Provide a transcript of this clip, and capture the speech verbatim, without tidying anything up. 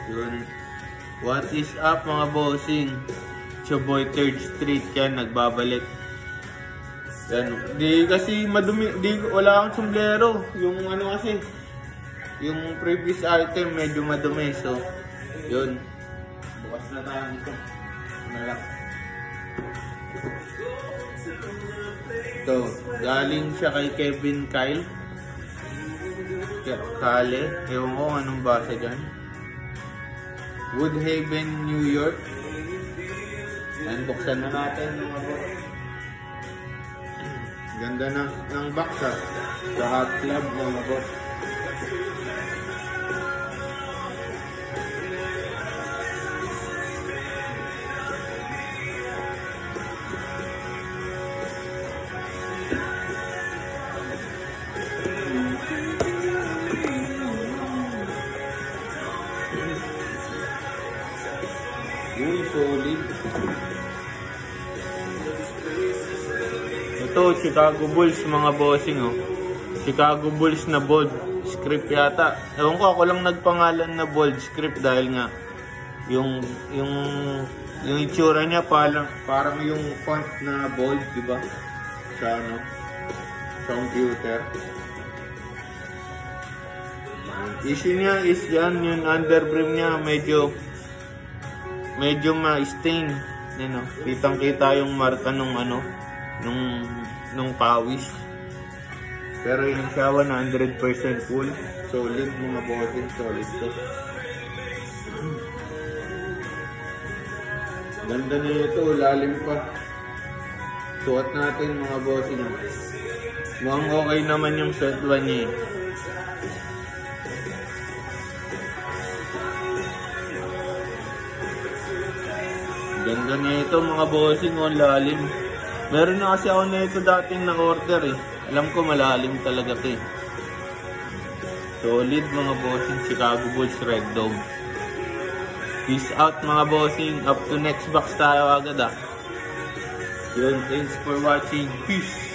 Yun. What is up mga bossing? Choboy third Street yan, nagbabalik. Yan. Di kasi madumi, di wala akong sombrero. Yung ano kasi, yung previous item medyo madumi. So, yun. Bukas na tayo ito. Malak. Ito, galing siya kay Kevin Kyle. Kale, ewan ko anong basa dyan. Woodhaven, New York. Yan, buksan na natin mga boss. Ganda na ng box ha. Sa hot club mga boss. Uy, solid. Ito, Chicago Bulls mga bossing oh. Chicago Bulls na bold script yata. Ewan ko, ako lang nagpangalan na bold script dahil nga yung yung yung itsura niya parang parang yung font na bold, di ba? Sa ano? Sa computer. Issue niya is yan, yung underbrim niya medyo medyo ma-stain, you know, kitang-kita yung marka nung ano, nung nung pawis. Pero yung siya one hundred percent full, solid mga bossing, solid to. Ganda na ito, lalim pa. Suot natin mga bossing. Mukhang okay naman yung set one niya. Ganda na ito mga bossing, oh, lalim. Meron na kasi ako na ito dating na-order eh. Alam ko malalim talaga ito eh. Solid mga bossing, Chicago Bulls Red Dome. Peace out mga bossing, up to next box tayo agad ah. Yun, thanks for watching, peace!